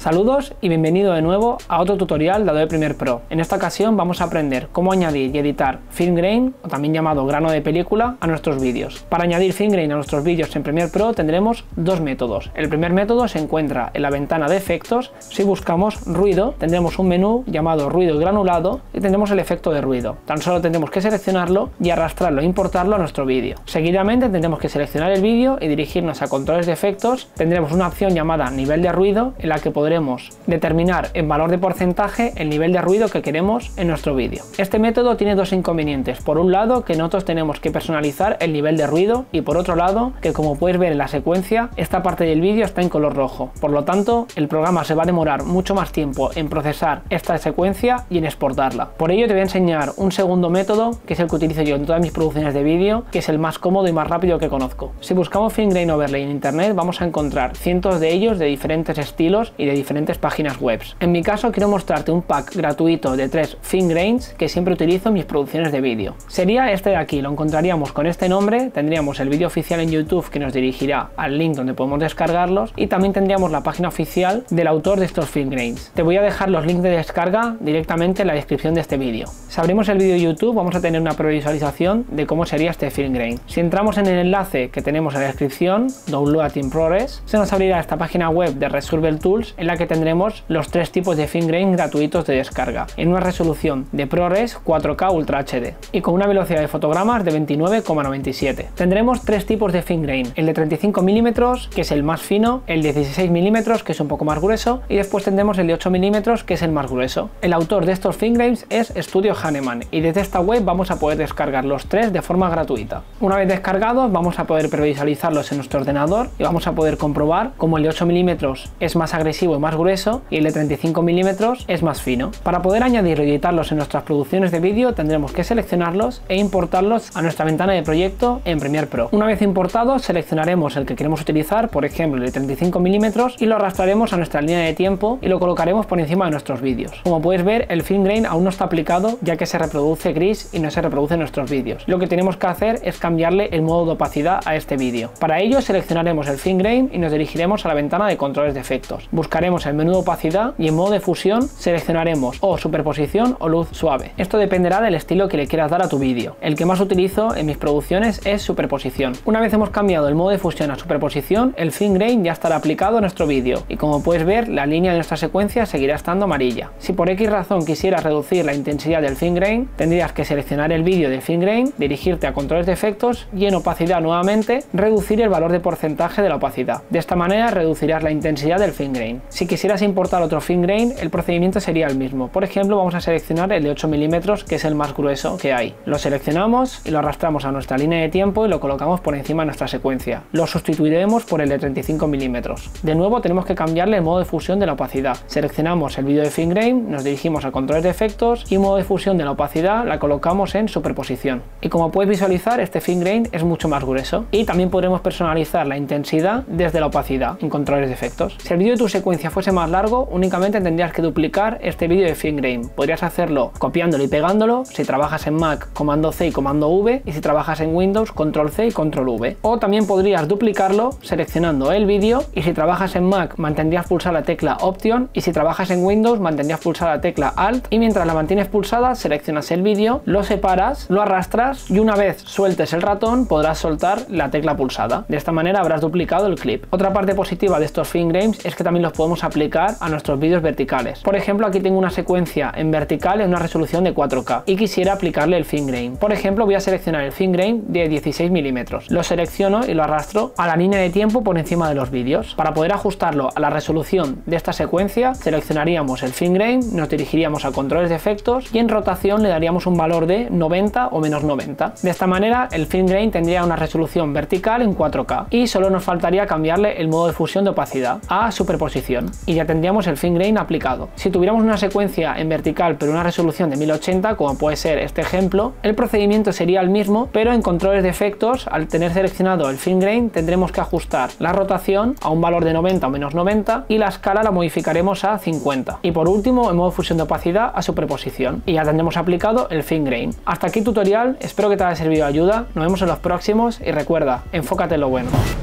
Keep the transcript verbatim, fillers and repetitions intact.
Saludos y bienvenido de nuevo a otro tutorial de Adobe Premiere Pro. En esta ocasión vamos a aprender cómo añadir y editar film grain, o también llamado grano de película, a nuestros vídeos. Para añadir film grain a nuestros vídeos en Premiere Pro tendremos dos métodos. El primer método se encuentra en la ventana de efectos. Si buscamos ruido, tendremos un menú llamado ruido granulado y tendremos el efecto de ruido. Tan solo tendremos que seleccionarlo y arrastrarlo e importarlo a nuestro vídeo. Seguidamente tendremos que seleccionar el vídeo y dirigirnos a controles de efectos. Tendremos una opción llamada nivel de ruido en la que podremos determinar en valor de porcentaje el nivel de ruido que queremos en nuestro vídeo. Este método tiene dos inconvenientes. Por un lado, que nosotros tenemos que personalizar el nivel de ruido, y por otro lado, que como puedes ver en la secuencia, esta parte del vídeo está en color rojo. Por lo tanto, el programa se va a demorar mucho más tiempo en procesar esta secuencia y en exportarla. Por ello te voy a enseñar un segundo método, que es el que utilizo yo en todas mis producciones de vídeo, que es el más cómodo y más rápido que conozco. Si buscamos Film Grain Overlay en internet, vamos a encontrar cientos de ellos de diferentes estilos y de diferentes páginas web. En mi caso quiero mostrarte un pack gratuito de tres film grains que siempre utilizo en mis producciones de vídeo. Sería este de aquí, lo encontraríamos con este nombre, tendríamos el vídeo oficial en YouTube que nos dirigirá al link donde podemos descargarlos y también tendríamos la página oficial del autor de estos film grains. Te voy a dejar los links de descarga directamente en la descripción de este vídeo. Si abrimos el vídeo de YouTube vamos a tener una previsualización de cómo sería este film grain. Si entramos en el enlace que tenemos en la descripción, Download in Progress, se nos abrirá esta página web de Resolver Tools en la que tendremos los tres tipos de film grain gratuitos de descarga en una resolución de ProRes cuatro K Ultra H D y con una velocidad de fotogramas de veintinueve coma noventa y siete. Tendremos tres tipos de film grain: el de treinta y cinco milímetros, que es el más fino, el de dieciséis milímetros, que es un poco más grueso, y después tendremos el de ocho milímetros, que es el más grueso. El autor de estos film grains es Studio Hanneman y desde esta web vamos a poder descargar los tres de forma gratuita. Una vez descargados vamos a poder previsualizarlos en nuestro ordenador y vamos a poder comprobar cómo el de ocho milímetros es más agresivo y más grueso y el de treinta y cinco milímetros es más fino. Para poder añadirlo y editarlos en nuestras producciones de vídeo tendremos que seleccionarlos e importarlos a nuestra ventana de proyecto en Premiere Pro. Una vez importados seleccionaremos el que queremos utilizar, por ejemplo el de treinta y cinco milímetros, y lo arrastraremos a nuestra línea de tiempo y lo colocaremos por encima de nuestros vídeos. Como puedes ver, el film grain aún no está aplicado ya que se reproduce gris y no se reproduce en nuestros vídeos. Lo que tenemos que hacer es cambiarle el modo de opacidad a este vídeo. Para ello seleccionaremos el film grain y nos dirigiremos a la ventana de controles de efectos. Buscaremos el menú de opacidad y en modo de fusión seleccionaremos o superposición o luz suave. Esto dependerá del estilo que le quieras dar a tu vídeo. El que más utilizo en mis producciones es superposición. Una vez hemos cambiado el modo de fusión a superposición, el film grain ya estará aplicado a nuestro vídeo y como puedes ver la línea de nuestra secuencia seguirá estando amarilla. Si por X razón quisieras reducir la intensidad del film grain, tendrías que seleccionar el vídeo de film grain, dirigirte a controles de efectos y en opacidad nuevamente reducir el valor de porcentaje de la opacidad. De esta manera reducirás la intensidad del film grain. Si quisieras importar otro film grain, el procedimiento sería el mismo. Por ejemplo, vamos a seleccionar el de ocho milímetros, que es el más grueso que hay. Lo seleccionamos y lo arrastramos a nuestra línea de tiempo y lo colocamos por encima de nuestra secuencia. Lo sustituiremos por el de treinta y cinco milímetros. De nuevo tenemos que cambiarle el modo de fusión de la opacidad. Seleccionamos el vídeo de film grain, nos dirigimos a controles de efectos y modo de fusión de la opacidad la colocamos en superposición. Y como puedes visualizar, este film grain es mucho más grueso. Y también podremos personalizar la intensidad desde la opacidad en controles de efectos. Si el vídeo de tu secuencia fuese más largo, únicamente tendrías que duplicar este vídeo de film grain. Podrías hacerlo copiándolo y pegándolo. Si trabajas en Mac, comando C y comando V, y si trabajas en Windows, control C y control V. O también podrías duplicarlo seleccionando el vídeo, y si trabajas en Mac mantendrías pulsada la tecla Option, y si trabajas en Windows mantendrías pulsada la tecla Alt, y mientras la mantienes pulsada seleccionas el vídeo, lo separas, lo arrastras y una vez sueltes el ratón podrás soltar la tecla pulsada. De esta manera habrás duplicado el clip. Otra parte positiva de estos film grains es que también los podemos aplicar a nuestros vídeos verticales. Por ejemplo, aquí tengo una secuencia en vertical en una resolución de cuatro K y quisiera aplicarle el film grain. Por ejemplo, voy a seleccionar el film grain de dieciséis milímetros. Lo selecciono y lo arrastro a la línea de tiempo por encima de los vídeos. Para poder ajustarlo a la resolución de esta secuencia, seleccionaríamos el film grain, nos dirigiríamos a controles de efectos y en rotación le daríamos un valor de noventa o menos noventa. De esta manera, el film grain tendría una resolución vertical en cuatro K y solo nos faltaría cambiarle el modo de fusión de opacidad a superposición y ya tendríamos el film grain aplicado. Si tuviéramos una secuencia en vertical pero una resolución de mil ochenta, como puede ser este ejemplo, el procedimiento sería el mismo, pero en controles de efectos, al tener seleccionado el film grain, tendremos que ajustar la rotación a un valor de noventa o menos noventa y la escala la modificaremos a cincuenta. Y por último, en modo fusión de opacidad a superposición y ya tendremos aplicado el film grain. Hasta aquí el tutorial, espero que te haya servido de ayuda, nos vemos en los próximos y recuerda, enfócate en lo bueno.